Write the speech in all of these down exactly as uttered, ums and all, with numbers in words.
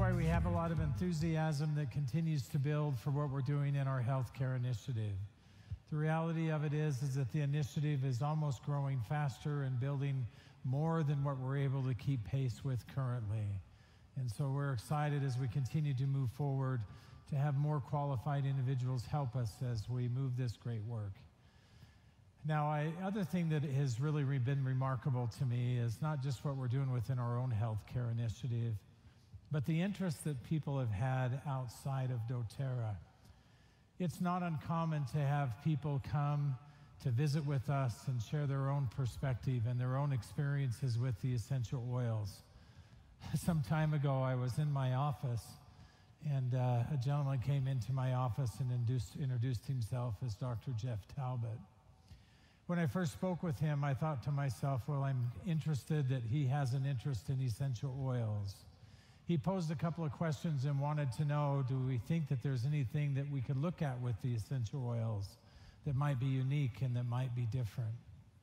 why we have a lot of enthusiasm that continues to build for what we're doing in our healthcare initiative. The reality of it is, is that the initiative is almost growing faster and building more than what we're able to keep pace with currently. And so we're excited as we continue to move forward to have more qualified individuals help us as we move this great work. Now, I, other thing that has really re- been remarkable to me is not just what we're doing within our own healthcare initiative, but the interest that people have had outside of doTERRA. It's not uncommon to have people come to visit with us and share their own perspective and their own experiences with the essential oils. Some time ago, I was in my office, and uh, a gentleman came into my office and induced, introduced himself as Doctor Jeff Talbot. When I first spoke with him, I thought to myself, well, I'm interested that he has an interest in essential oils. He posed a couple of questions and wanted to know, do we think that there's anything that we could look at with the essential oils that might be unique and that might be different?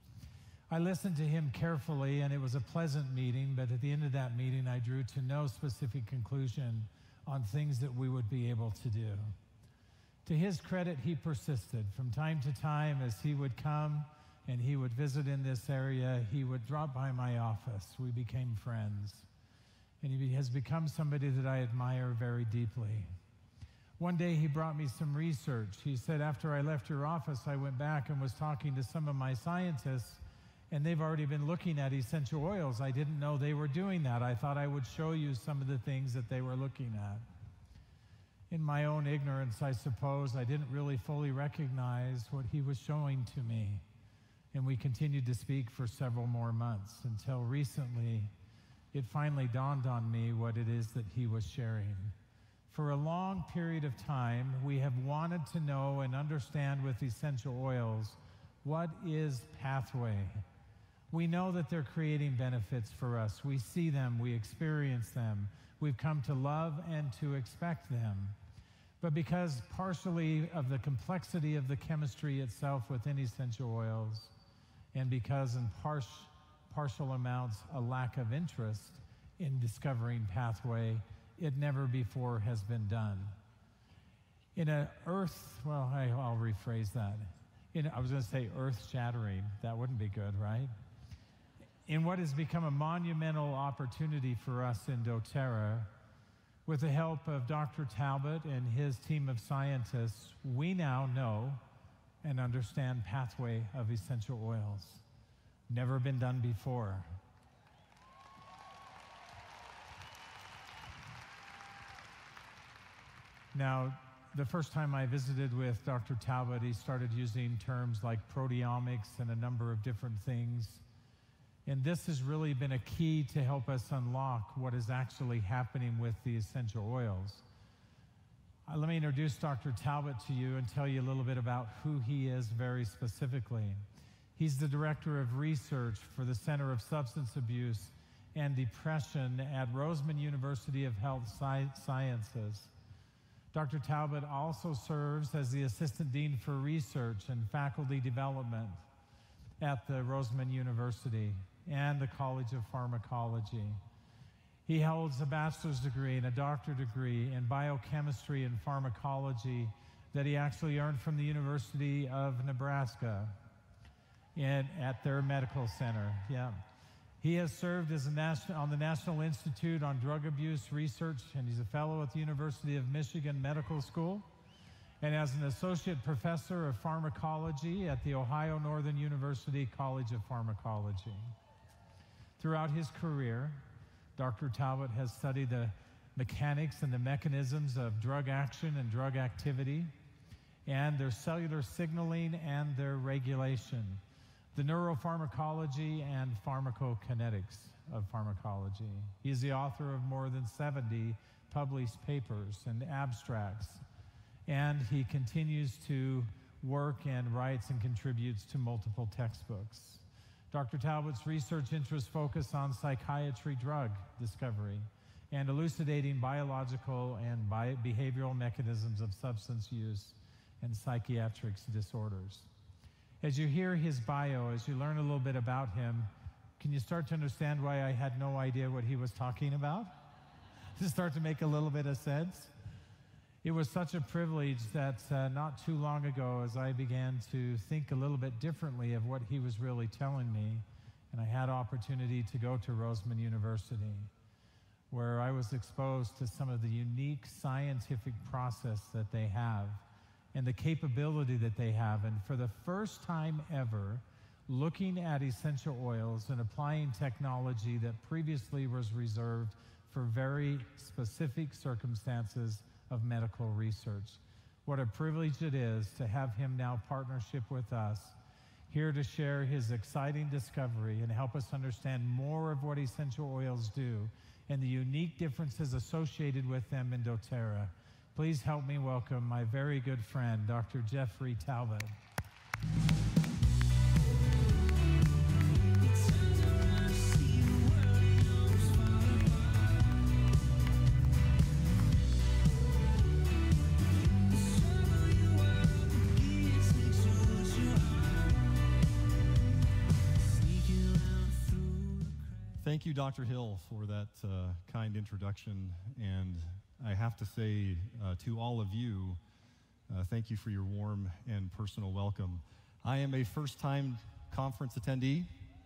I listened to him carefully, and it was a pleasant meeting, but at the end of that meeting, I drew to no specific conclusion on things that we would be able to do. To his credit, he persisted. From time to time, as he would come and he would visit in this area, he would drop by my office. We became friends. And he has become somebody that I admire very deeply. One day he brought me some research. He said, after I left your office, I went back and was talking to some of my scientists, and they've already been looking at essential oils. I didn't know they were doing that. I thought I would show you some of the things that they were looking at. In my own ignorance, I suppose, I didn't really fully recognize what he was showing to me. And we continued to speak for several more months until recently it finally dawned on me what it is that he was sharing. For a long period of time, we have wanted to know and understand with essential oils, what is pathway? We know that they're creating benefits for us. We see them, we experience them. We've come to love and to expect them. But because partially of the complexity of the chemistry itself within essential oils, and because in partial partial amounts a lack of interest in discovering pathway, it never before has been done. In a earth, well, I, I'll rephrase that. In, I was going to say earth-shattering. That wouldn't be good, right? In what has become a monumental opportunity for us in doTERRA, with the help of Doctor Talbot and his team of scientists, we now know and understand pathway of essential oils. Never been done before. Now, the first time I visited with Doctor Talbot, he started using terms like proteomics and a number of different things. And this has really been a key to help us unlock what is actually happening with the essential oils. Uh, let me introduce Doctor Talbot to you and tell you a little bit about who he is very specifically. He's the Director of Research for the Center of Substance Abuse and Depression at Roseman University of Health Sciences. Doctor Talbot also serves as the Assistant Dean for Research and Faculty Development at the Roseman University and the College of Pharmacology. He holds a bachelor's degree and a doctorate degree in biochemistry and pharmacology that he actually earned from the University of Nebraska. In, at their medical center, yeah. He has served as a national, on the National Institute on Drug Abuse Research, and he's a fellow at the University of Michigan Medical School, and as an associate professor of pharmacology at the Ohio Northern University College of Pharmacology. Throughout his career, Doctor Talbot has studied the mechanics and the mechanisms of drug action and drug activity, and their cellular signaling and their regulation, the neuropharmacology and pharmacokinetics of pharmacology. He's the author of more than seventy published papers and abstracts, and he continues to work and writes and contributes to multiple textbooks. Doctor Talbot's research interests focus on psychiatry drug discovery and elucidating biological and bi- behavioral mechanisms of substance use and psychiatric disorders. As you hear his bio, as you learn a little bit about him, can you start to understand why I had no idea what he was talking about? to start to make a little bit of sense. It was such a privilege that uh, not too long ago, as I began to think a little bit differently of what he was really telling me, and I had opportunity to go to Roseman University, where I was exposed to some of the unique scientific process that they have and the capability that they have. And for the first time ever, looking at essential oils and applying technology that previously was reserved for very specific circumstances of medical research. What a privilege it is to have him now partnership with us, here to share his exciting discovery and help us understand more of what essential oils do and the unique differences associated with them in doTERRA. Please help me welcome my very good friend, Doctor Jeffrey Talbot. Thank you, Doctor Hill, for that uh, kind introduction. And I have to say uh, to all of you, uh, thank you for your warm and personal welcome. I am a first-time conference attendee.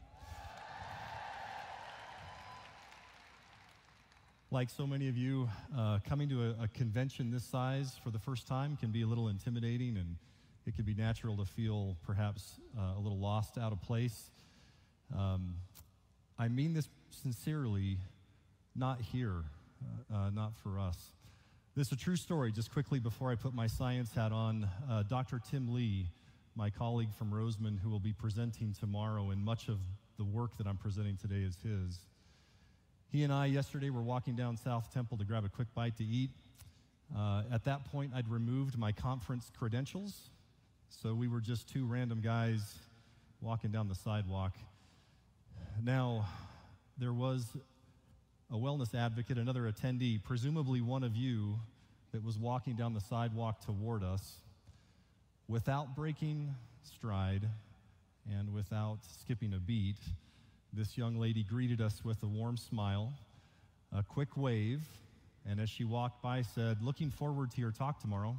Like so many of you, uh, coming to a, a convention this size for the first time can be a little intimidating, and it can be natural to feel perhaps uh, a little lost, out of place. Um, I mean this sincerely, not here, uh, uh, not for us. This is a true story. Just quickly before I put my science hat on, uh, Doctor Tim Lee, my colleague from Roseman, who will be presenting tomorrow, and much of the work that I'm presenting today is his. He and I yesterday were walking down South Temple to grab a quick bite to eat. Uh, at that point, I'd removed my conference credentials, so we were just two random guys walking down the sidewalk. Now, there was a wellness advocate, another attendee, presumably one of you, that was walking down the sidewalk toward us without breaking stride and without skipping a beat. This young lady greeted us with a warm smile, a quick wave, and as she walked by said, "Looking forward to your talk tomorrow."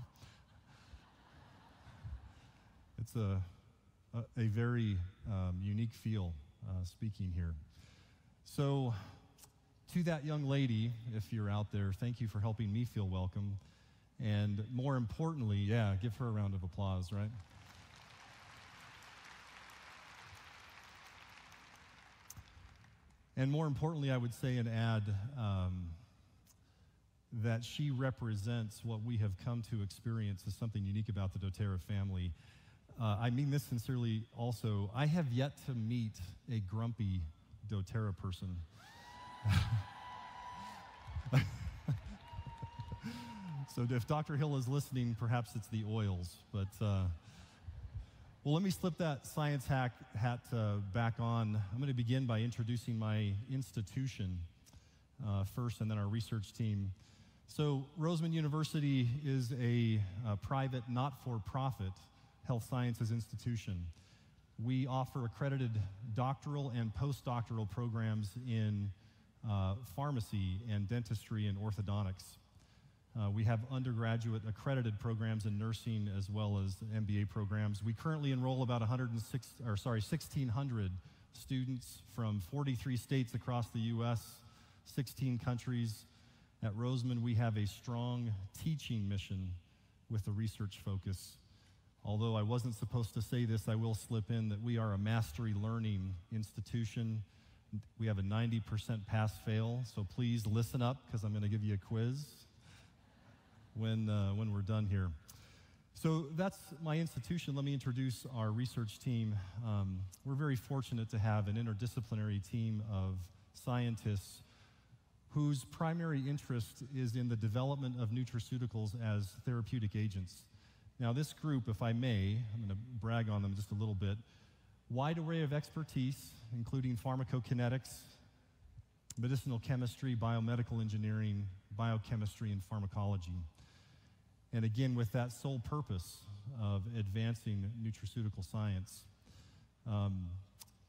It's a, a, a very um, unique feel uh, speaking here. So, to that young lady, if you're out there, thank you for helping me feel welcome. And more importantly, yeah, give her a round of applause, right? And more importantly, I would say and add um, that she represents what we have come to experience as something unique about the doTERRA family. Uh, I mean this sincerely also. I have yet to meet a grumpy doTERRA person. So if Doctor Hill is listening, perhaps it's the oils. But, uh, well, let me slip that science hack hat uh, back on. I'm going to begin by introducing my institution uh, first, and then our research team. So Roseman University is a, a private, not-for-profit health sciences institution. We offer accredited doctoral and postdoctoral programs in uh, pharmacy and dentistry and orthodontics. Uh, we have undergraduate accredited programs in nursing as well as M B A programs. We currently enroll about one hundred six, or sorry, sixteen hundred students from forty-three states across the U S, sixteen countries. At Roseman, we have a strong teaching mission with a research focus. Although I wasn't supposed to say this, I will slip in that we are a mastery learning institution. We have a ninety percent pass-fail, so please listen up because I'm going to give you a quiz when, uh, when we're done here. So that's my institution. Let me introduce our research team. Um, we're very fortunate to have an interdisciplinary team of scientists whose primary interest is in the development of nutraceuticals as therapeutic agents. Now this group, if I may, I'm going to brag on them just a little bit, wide array of expertise, including pharmacokinetics, medicinal chemistry, biomedical engineering, biochemistry, and pharmacology. And again, with that sole purpose of advancing nutraceutical science. Um,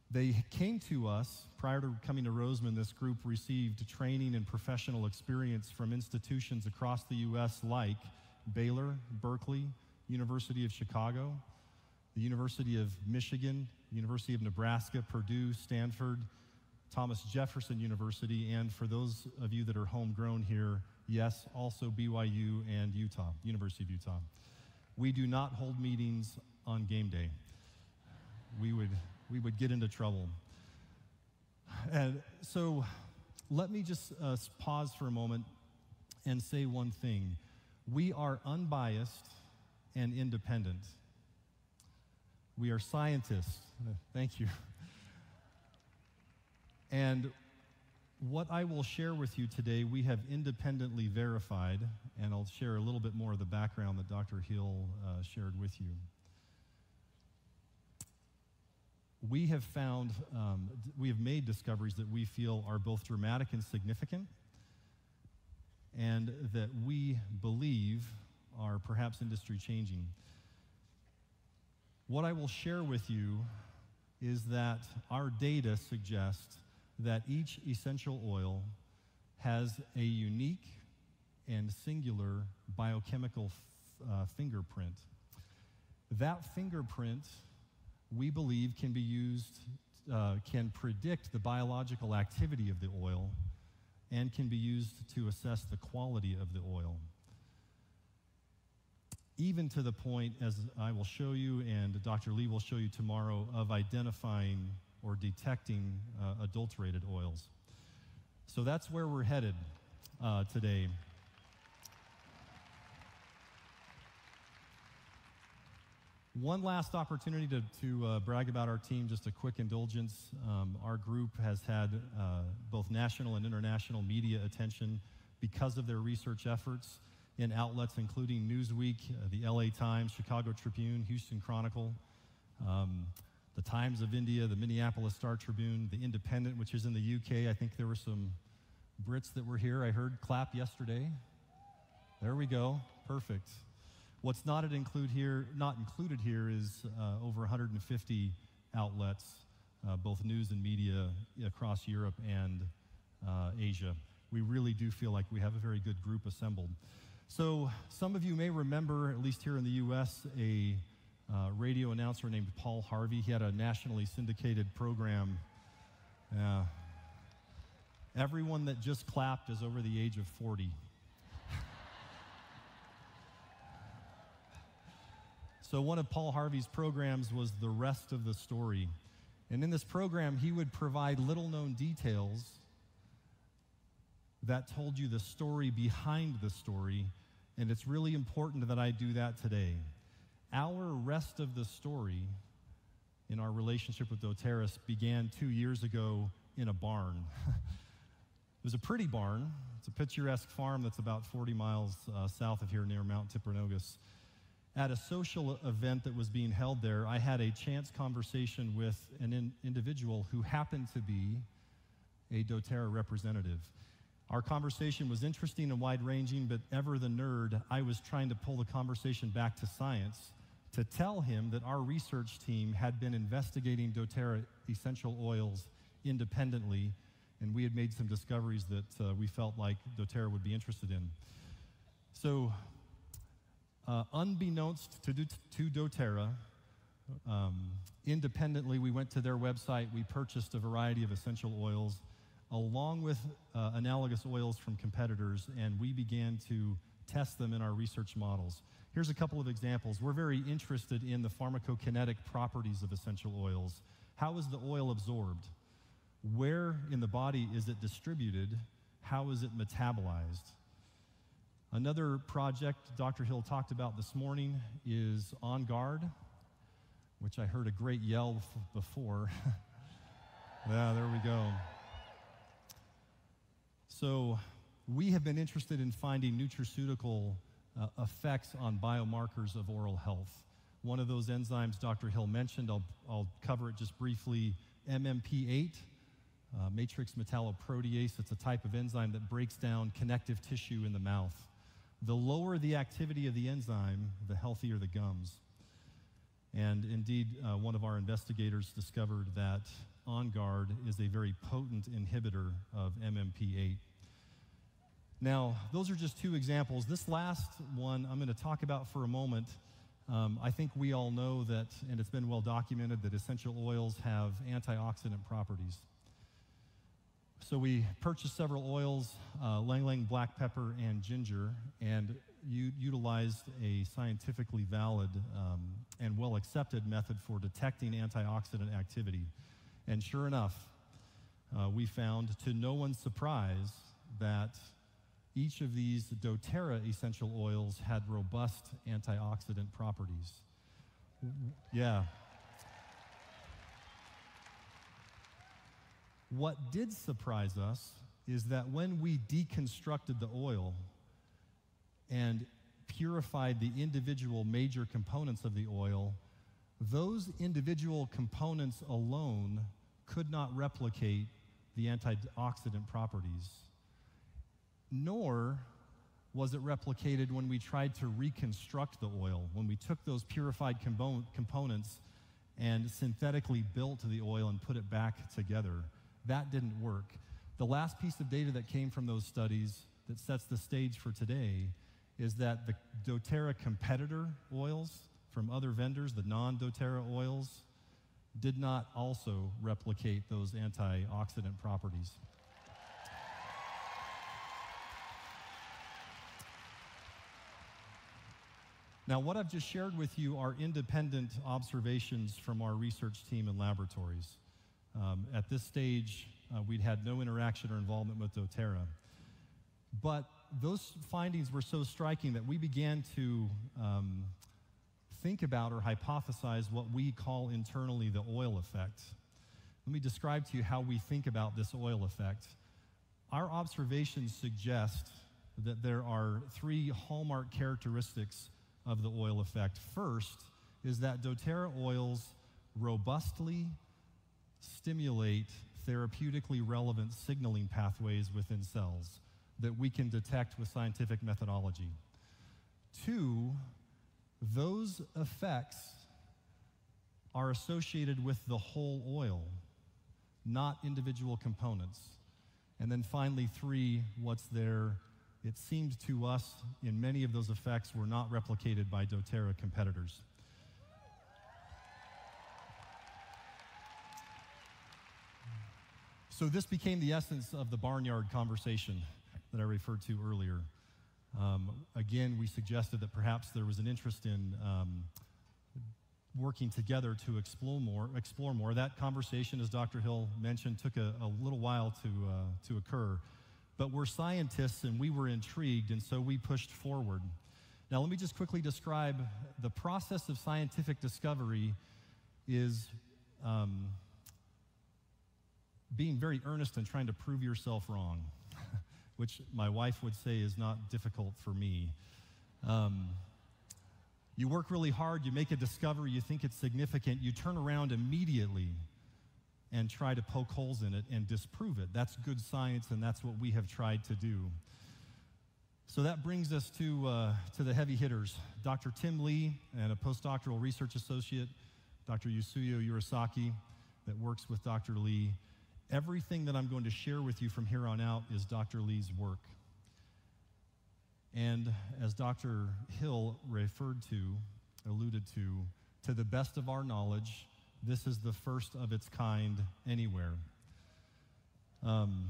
They came to us, prior to coming to Roseman, this group received training and professional experience from institutions across the U S like Baylor, Berkeley, University of Chicago, the University of Michigan, University of Nebraska, Purdue, Stanford, Thomas Jefferson University, and for those of you that are homegrown here, yes, also B Y U and Utah, University of Utah. We do not hold meetings on game day. We would, we would get into trouble. And so let me just uh, pause for a moment and say one thing. We are unbiased and independent. We are scientists. Thank you. And what I will share with you today, we have independently verified, and I'll share a little bit more of the background that Doctor Hill uh, shared with you. We have found, um, we have made discoveries that we feel are both dramatic and significant, and that we believe are perhaps industry changing. What I will share with you is that our data suggests that each essential oil has a unique and singular biochemical f- uh, fingerprint. That fingerprint, we believe, can be used, uh, can predict the biological activity of the oil and can be used to assess the quality of the oil. Even to the point, as I will show you and Doctor Lee will show you tomorrow, of identifying or detecting uh, adulterated oils. So that's where we're headed uh, today. One last opportunity to, to uh, brag about our team, just a quick indulgence. Um, our group has had uh, both national and international media attention because of their research efforts in outlets including Newsweek, uh, the L A Times, Chicago Tribune, Houston Chronicle, um, the Times of India, the Minneapolis Star Tribune, the Independent, which is in the U K. I think there were some Brits that were here. I heard clap yesterday. There we go. Perfect. What's not include here, not included here is uh, over one hundred fifty outlets, uh, both news and media across Europe and uh, Asia. We really do feel like we have a very good group assembled. So some of you may remember, at least here in the U S, a uh, radio announcer named Paul Harvey. He had a nationally syndicated program. Uh, everyone that just clapped is over the age of forty. So one of Paul Harvey's programs was The Rest of the Story. And in this program, he would provide little-known details that told you the story behind the story, and it's really important that I do that today. Our rest of the story in our relationship with doTERRA began two years ago in a barn. It was a pretty barn. It's a picturesque farm that's about forty miles uh, south of here near Mount Tippernogus. At a social event that was being held there, I had a chance conversation with an in individual who happened to be a doTERRA representative. Our conversation was interesting and wide-ranging, but ever the nerd, I was trying to pull the conversation back to science to tell him that our research team had been investigating doTERRA essential oils independently, and we had made some discoveries that uh, we felt like doTERRA would be interested in. So, Uh, unbeknownst to, do, to doTERRA, um, independently, we went to their website, we purchased a variety of essential oils, along with uh, analogous oils from competitors, and we began to test them in our research models. Here's a couple of examples. We're very interested in the pharmacokinetic properties of essential oils. How is the oil absorbed? Where in the body is it distributed? How is it metabolized? Another project Doctor Hill talked about this morning is On Guard, which I heard a great yell before. Yeah, there we go. So we have been interested in finding nutraceutical uh, effects on biomarkers of oral health. One of those enzymes Doctor Hill mentioned, I'll, I'll cover it just briefly, M M P eight, uh, matrix metalloprotease. It's a type of enzyme that breaks down connective tissue in the mouth. The lower the activity of the enzyme, the healthier the gums. And indeed, uh, one of our investigators discovered that On Guard is a very potent inhibitor of M M P eight. Now, those are just two examples. This last one I'm going to talk about for a moment. Um, I think we all know that, and it's been well documented, that essential oils have antioxidant properties. So we purchased several oils, uh, Lang Lang black pepper and ginger, and u utilized a scientifically valid um, and well-accepted method for detecting antioxidant activity. And sure enough, uh, we found, to no one's surprise, that each of these doTERRA essential oils had robust antioxidant properties. Yeah. What did surprise us is that when we deconstructed the oil and purified the individual major components of the oil, those individual components alone could not replicate the antioxidant properties, nor was it replicated when we tried to reconstruct the oil, when we took those purified compo components and synthetically built the oil and put it back together. That didn't work. The last piece of data that came from those studies that sets the stage for today is that the doTERRA competitor oils from other vendors, the non-doTERRA oils, did not also replicate those antioxidant properties. Now, what I've just shared with you are independent observations from our research team and laboratories. Um, at this stage, uh, we'd had no interaction or involvement with doTERRA. But those findings were so striking that we began to um, think about or hypothesize what we call internally the oil effect. Let me describe to you how we think about this oil effect. Our observations suggest that there are three hallmark characteristics of the oil effect. First is that doTERRA oils robustly stimulate therapeutically relevant signaling pathways within cells that we can detect with scientific methodology. Two, those effects are associated with the whole oil, not individual components. And then finally, three, what's there, it seemed to us in many of those effects were not replicated by doTERRA competitors. So this became the essence of the barnyard conversation that I referred to earlier. Um, again, we suggested that perhaps there was an interest in um, working together to explore more. Explore more. That conversation, as Doctor Hill mentioned, took a, a little while to, uh, to occur. But we're scientists and we were intrigued, and so we pushed forward. Now, let me just quickly describe the process of scientific discovery is um, being very earnest and trying to prove yourself wrong, which my wife would say is not difficult for me. Um, you work really hard, you make a discovery, you think it's significant, you turn around immediately and try to poke holes in it and disprove it. That's good science, and that's what we have tried to do. So that brings us to, uh, to the heavy hitters. Doctor Tim Lee and a postdoctoral research associate, Doctor Yasuyo Urasaki, that works with Doctor Lee. Everything that I'm going to share with you from here on out is Doctor Lee's work. And as Doctor Hill referred to, alluded to, to the best of our knowledge, this is the first of its kind anywhere. Um,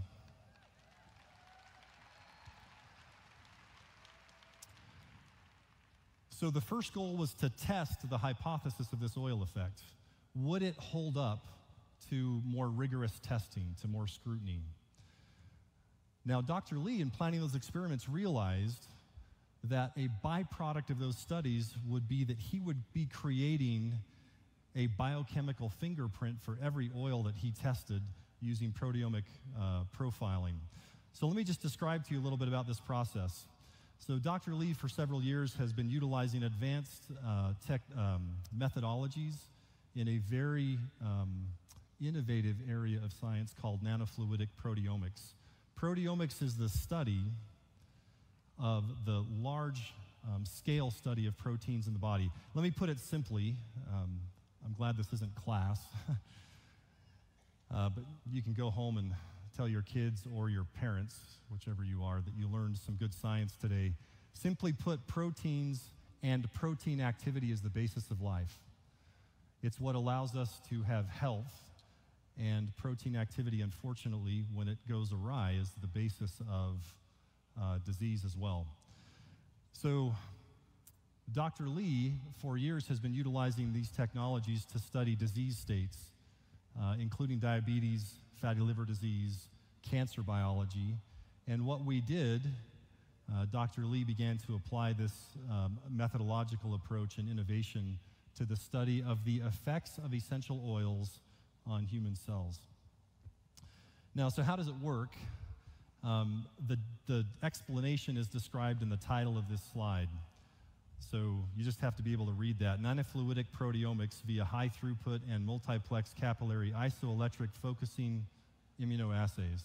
so the first goal was to test the hypothesis of this oil effect. Would it hold up to more rigorous testing, to more scrutiny? Now, Doctor Lee, in planning those experiments, realized that a byproduct of those studies would be that he would be creating a biochemical fingerprint for every oil that he tested using proteomic uh, profiling. So let me just describe to you a little bit about this process. So Doctor Lee, for several years, has been utilizing advanced uh, tech um, methodologies in a very um, innovative area of science called nanofluidic proteomics. Proteomics is the study of the large um, scale study of proteins in the body. Let me put it simply. Um, I'm glad this isn't class. Uh, but you can go home and tell your kids or your parents, whichever you are, that you learned some good science today. Simply put, proteins and protein activity is the basis of life. It's what allows us to have health, and protein activity, unfortunately, when it goes awry, is the basis of uh, disease as well. So Doctor Lee, for years, has been utilizing these technologies to study disease states, uh, including diabetes, fatty liver disease, cancer biology. And what we did, uh, Doctor Lee began to apply this um, methodological approach and innovation to the study of the effects of essential oils on human cells. Now, so how does it work? Um, the, the explanation is described in the title of this slide. So you just have to be able to read that. Nanofluidic proteomics via high throughput and multiplex capillary isoelectric focusing immunoassays.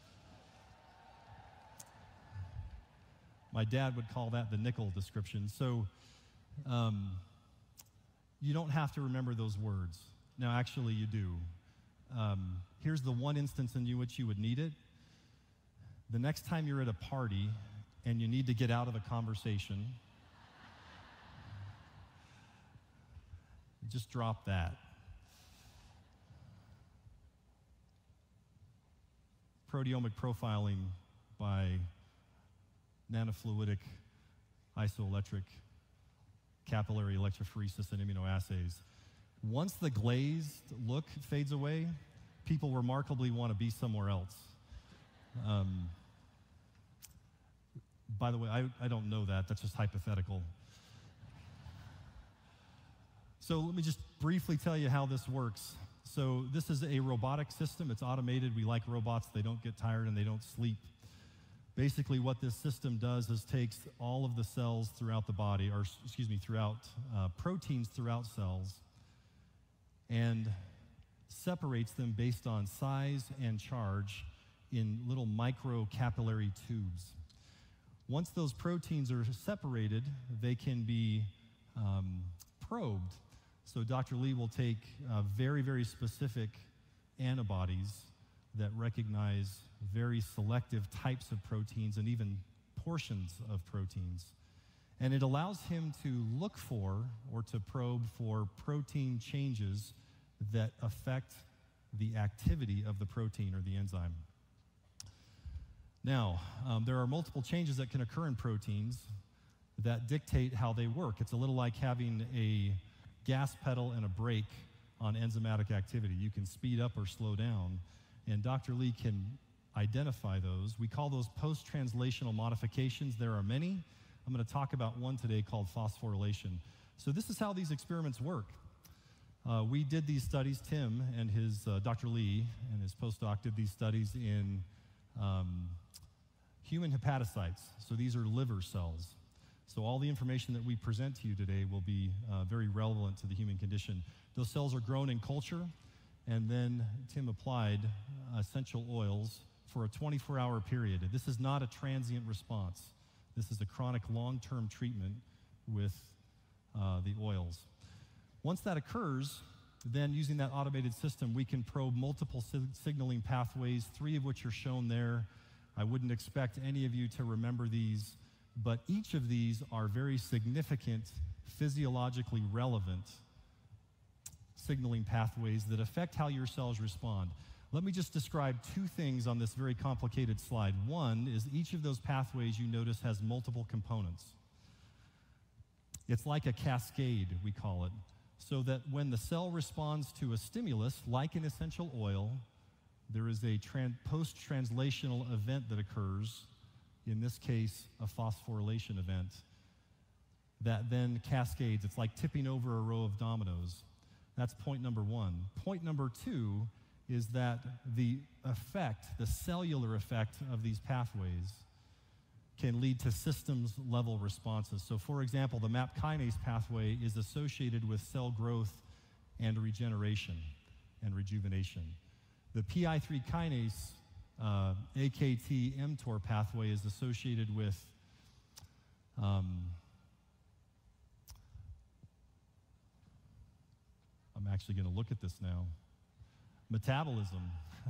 My dad would call that the nickel description. So um, you don't have to remember those words. Now, actually, you do. Um, here's the one instance in which you would need it. The next time you're at a party and you need to get out of a conversation, just drop that. Proteomic profiling by nanofluidic isoelectric capillary electrophoresis and immunoassays. Once the glazed look fades away, people remarkably want to be somewhere else. Um, by the way, I, I don't know that. That's just hypothetical. So let me just briefly tell you how this works. So this is a robotic system. It's automated. We like robots. They don't get tired and they don't sleep. Basically, what this system does is takes all of the cells throughout the body, or excuse me, throughout uh, proteins throughout cells, and separates them based on size and charge in little micro capillary tubes. Once those proteins are separated, they can be um, probed. So Doctor Lee will take uh, very, very specific antibodies that recognize very selective types of proteins and even portions of proteins. And it allows him to look for or to probe for protein changes that affect the activity of the protein or the enzyme. Now, um, there are multiple changes that can occur in proteins that dictate how they work. It's a little like having a gas pedal and a brake on enzymatic activity. You can speed up or slow down, and Doctor Lee can identify those. We call those post-translational modifications. There are many. I'm going to talk about one today called phosphorylation. So this is how these experiments work. Uh, we did these studies, Tim and his, uh, Doctor Lee and his postdoc did these studies in um, human hepatocytes. So these are liver cells. So all the information that we present to you today will be uh, very relevant to the human condition. Those cells are grown in culture, and then Tim applied uh, essential oils for a twenty-four hour period. This is not a transient response. This is a chronic long-term treatment with uh, the oils. Once that occurs, then using that automated system, we can probe multiple sig signaling pathways, three of which are shown there. I wouldn't expect any of you to remember these, but each of these are very significant, physiologically relevant signaling pathways that affect how your cells respond. Let me just describe two things on this very complicated slide. One is each of those pathways you notice has multiple components. It's like a cascade, we call it, so that when the cell responds to a stimulus, like an essential oil, there is a post-translational event that occurs, in this case, a phosphorylation event, that then cascades. It's like tipping over a row of dominoes. That's point number one. Point number two is that the effect, the cellular effect of these pathways can lead to systems-level responses. So for example, the MAP kinase pathway is associated with cell growth and regeneration and rejuvenation. The P I three kinase, uh, A K T mTOR pathway is associated with um, I'm actually going to look at this now. metabolism.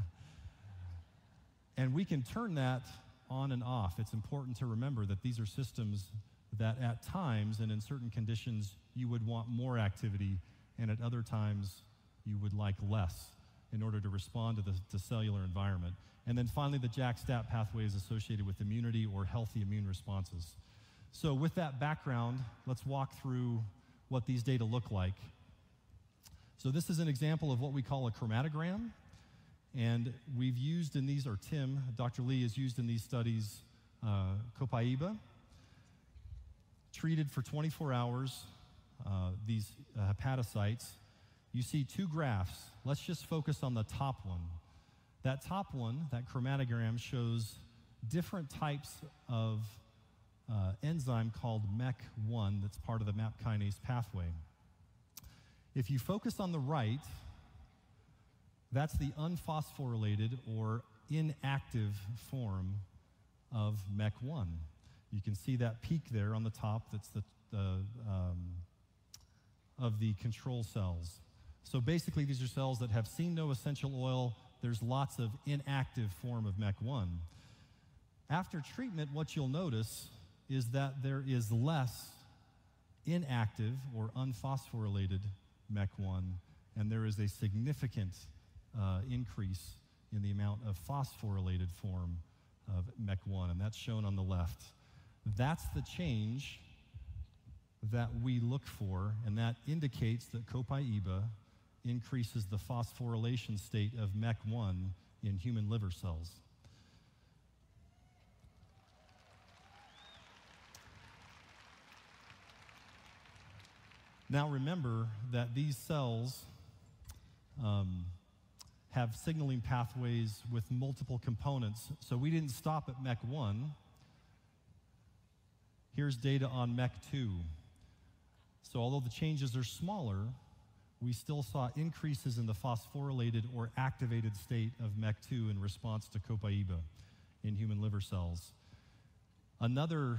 And we can turn that on and off. It's important to remember that these are systems that at times and in certain conditions you would want more activity, and at other times you would like less in order to respond to the to cellular environment. And then finally, the JAK-STAT pathway is associated with immunity or healthy immune responses. So with that background, let's walk through what these data look like. So this is an example of what we call a chromatogram. And we've used in these, or Tim, Doctor Lee has used in these studies, uh, Copaiba, treated for twenty-four hours, uh, these uh, hepatocytes. You see two graphs. Let's just focus on the top one. That top one, that chromatogram, shows different types of uh, enzyme called M E C one that's part of the MAP kinase pathway. If you focus on the right, that's the unphosphorylated or inactive form of M E C one. You can see that peak there on the top. That's the, the um, of the control cells. So basically, these are cells that have seen no essential oil. There's lots of inactive form of M E C one. After treatment, what you'll notice is that there is less inactive or unphosphorylated M E C one, and there is a significant uh, increase in the amount of phosphorylated form of M E C one, and that's shown on the left. That's the change that we look for, and that indicates that Copaiba increases the phosphorylation state of M E C one in human liver cells. Now remember that these cells um, have signaling pathways with multiple components, so we didn't stop at M E C one. Here's data on M E C two. So although the changes are smaller, we still saw increases in the phosphorylated or activated state of M E C two in response to Copaiba in human liver cells. Another,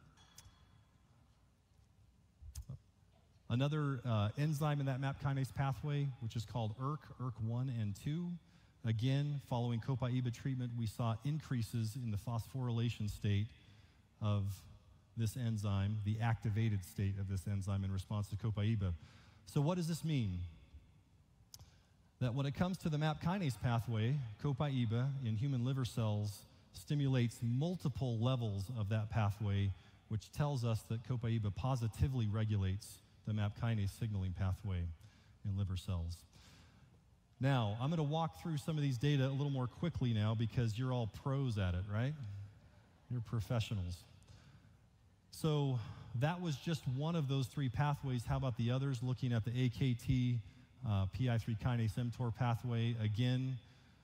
another uh, enzyme in that MAP kinase pathway, which is called E R K, E R K one and two. Again, following Copaiba treatment, we saw increases in the phosphorylation state of this enzyme, the activated state of this enzyme in response to Copaiba. So what does this mean? That when it comes to the MAP kinase pathway, Copaiba in human liver cells stimulates multiple levels of that pathway, which tells us that Copaiba positively regulates the MAP kinase signaling pathway in liver cells. Now, I'm going to walk through some of these data a little more quickly now because you're all pros at it, right? You're professionals. So that was just one of those three pathways. How about the others? Looking at the A K T, uh, P I three kinase mTOR pathway, again,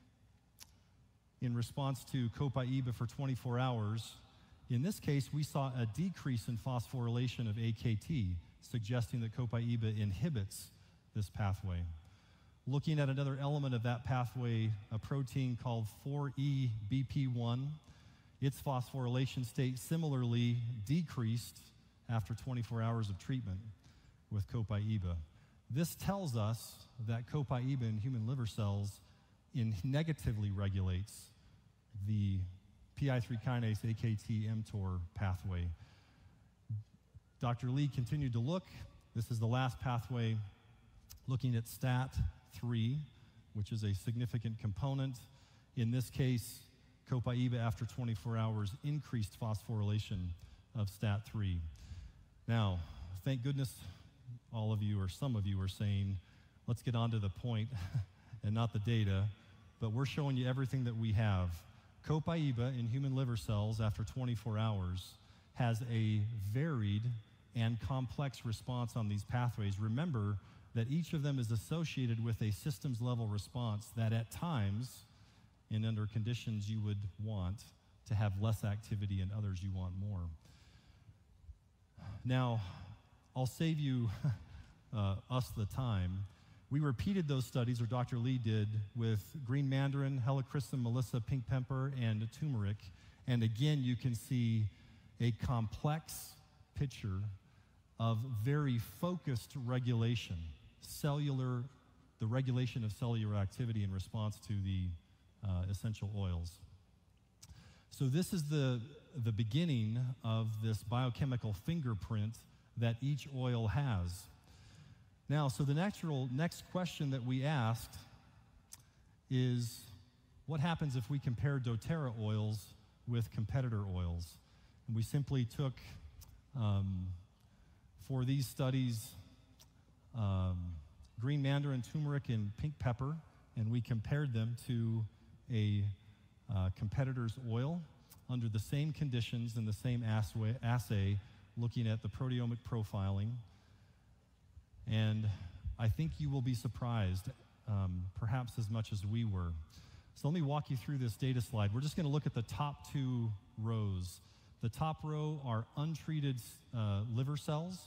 in response to Copaiba for twenty-four hours. In this case, we saw a decrease in phosphorylation of A K T, suggesting that Copaiba inhibits this pathway. Looking at another element of that pathway, a protein called four E B P one, its phosphorylation state similarly decreased after twenty-four hours of treatment with Copaiba. This tells us that Copaiba in human liver cells in negatively regulates the P I three kinase A K T mTOR pathway. Doctor Lee continued to look. This is the last pathway looking at STAT three, which is a significant component. In this case, Copaiba after twenty-four hours increased phosphorylation of STAT three. Now, thank goodness all of you or some of you are saying, let's get on to the point and not the data, but we're showing you everything that we have. Copaiba in human liver cells after twenty-four hours has a varied and complex response on these pathways. Remember that each of them is associated with a systems level response that at times, and under conditions you would want to have less activity and others you want more. Now, I'll save you, uh, us the time. We repeated those studies, or Doctor Lee did, with green mandarin, helichrysum, melissa, pink pepper, and turmeric. And again, you can see a complex picture of very focused regulation, cellular the regulation of cellular activity in response to the uh, essential oils. So this is the, the beginning of this biochemical fingerprint that each oil has. Now, so the natural next question that we asked is, what happens if we compare doTERRA oils with competitor oils? And we simply took, um, for these studies, um, green mandarin, turmeric, and pink pepper, and we compared them to a uh, competitor's oil under the same conditions and the same assay, assay, looking at the proteomic profiling. And I think you will be surprised, um, perhaps as much as we were. So let me walk you through this data slide. We're just going to look at the top two rows. The top row are untreated uh, liver cells.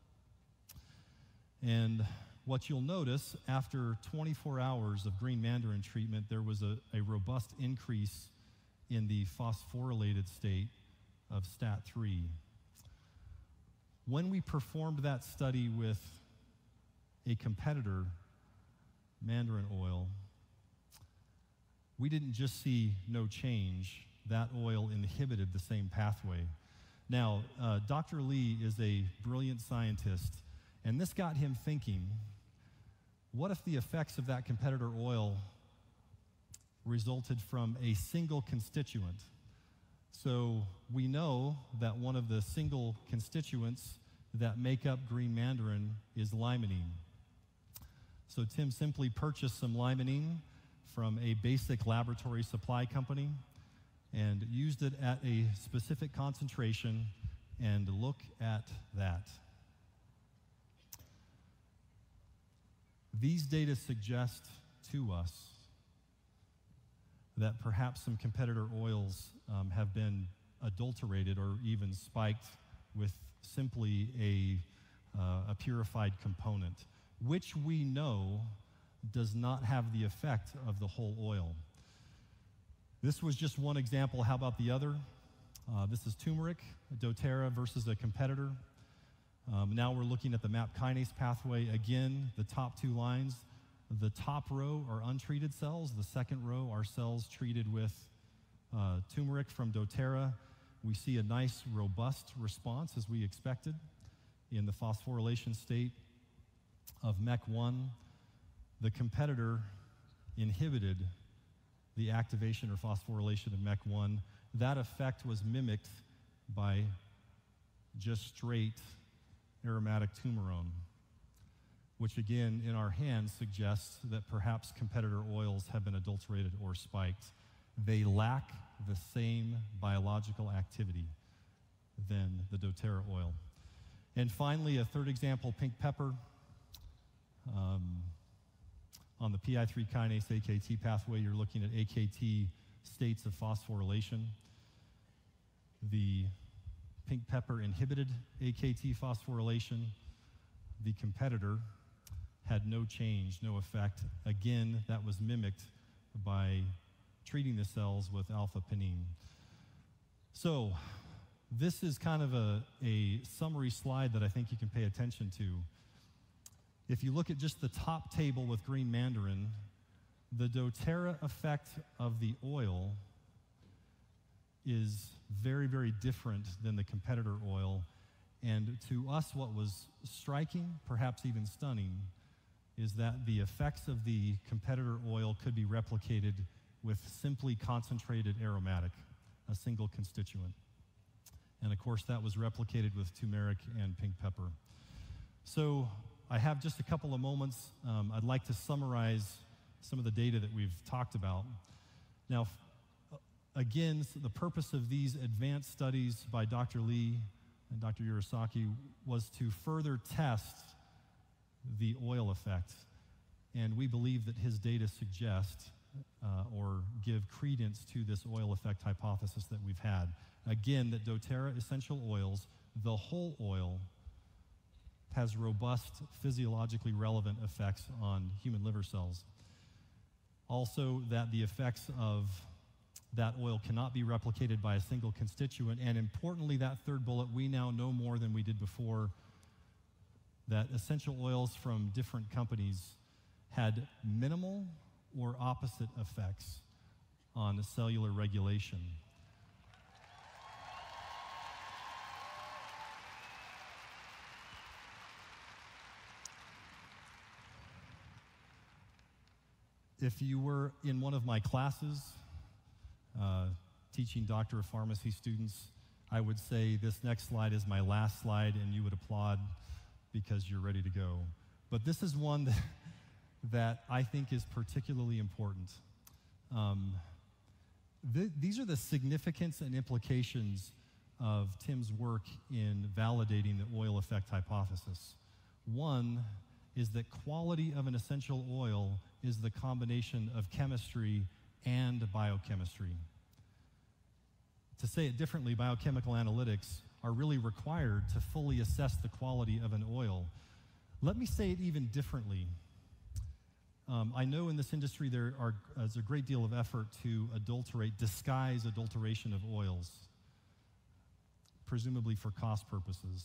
And what you'll notice, after twenty-four hours of green mandarin treatment, there was a, a robust increase in the phosphorylated state of S T A T three. When we performed that study with a competitor mandarin oil, we didn't just see no change. That oil inhibited the same pathway. Now, uh, Doctor Lee is a brilliant scientist, and this got him thinking, what if the effects of that competitor oil resulted from a single constituent? So we know that one of the single constituents that make up green mandarin is limonene. So Tim simply purchased some limonene from a basic laboratory supply company and used it at a specific concentration, and look at that. These data suggest to us that perhaps some competitor oils um, have been adulterated or even spiked with simply a, uh, a purified component, which we know does not have the effect of the whole oil. This was just one example. How about the other? Uh, this is turmeric, doTERRA versus a competitor. Um, now we're looking at the MAP kinase pathway. Again, the top two lines. The top row are untreated cells. The second row are cells treated with uh, turmeric from doTERRA. We see a nice, robust response, as we expected, in the phosphorylation state of M E C one. The competitor inhibited the activation or phosphorylation of M E C one. That effect was mimicked by just straight aromatic turmerone, which again, in our hands, suggests that perhaps competitor oils have been adulterated or spiked. They lack the same biological activity than the doTERRA oil. And finally, a third example, pink pepper. Um, on the P I three kinase A K T pathway, you're looking at A K T states of phosphorylation. The pink pepper inhibited A K T phosphorylation. The competitor had no change, no effect. Again, that was mimicked by treating the cells with alpha-pinene. So this is kind of a, a summary slide that I think you can pay attention to. If you look at just the top table with green mandarin, the doTERRA effect of the oil is very, very different than the competitor oil. And to us, what was striking, perhaps even stunning, is that the effects of the competitor oil could be replicated with simply concentrated aromatic, a single constituent. And of course, that was replicated with turmeric and pink pepper. So I have just a couple of moments. Um, I'd like to summarize some of the data that we've talked about. Now, again, the purpose of these advanced studies by Doctor Lee and Doctor Urasaki was to further test the oil effect. And we believe that his data suggest uh, or give credence to this oil effect hypothesis that we've had. Again, that doTERRA essential oils, the whole oil, has robust, physiologically relevant effects on human liver cells. Also, that the effects of that oil cannot be replicated by a single constituent. And importantly, that third bullet, we now know more than we did before, that essential oils from different companies had minimal or opposite effects on cellular regulation. If you were in one of my classes, uh, teaching Doctor of Pharmacy students, I would say this next slide is my last slide, and you would applaud because you're ready to go. But this is one that, that I think is particularly important. Um, th these are the significance and implications of Tim's work in validating the oil effect hypothesis. One is that quality of an essential oil is the combination of chemistry and biochemistry. To say it differently, biochemical analytics are really required to fully assess the quality of an oil. Let me say it even differently. Um, I know in this industry there are, is a great deal of effort to adulterate, disguise adulteration of oils, presumably for cost purposes.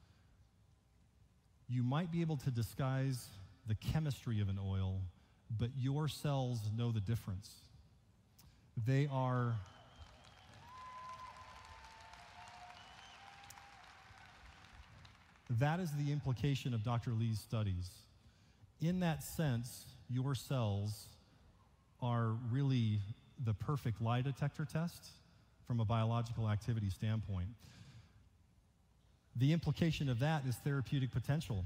You might be able to disguise the chemistry of an oil, but your cells know the difference. They are That is the implication of Doctor Lee's studies. In that sense, your cells are really the perfect lie detector test from a biological activity standpoint. The implication of that is therapeutic potential.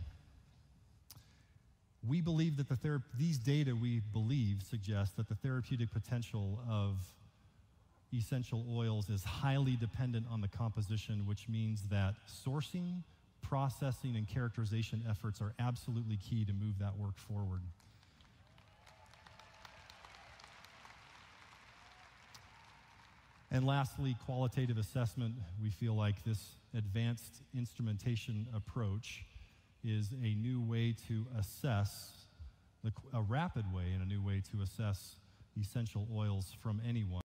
We believe that the thera- these data, we believe, suggest that the therapeutic potential of essential oils is highly dependent on the composition, which means that sourcing, processing, and characterization efforts are absolutely key to move that work forward. And lastly, qualitative assessment. We feel like this advanced instrumentation approach is a new way to assess, the, a rapid way and a new way to assess essential oils from anyone.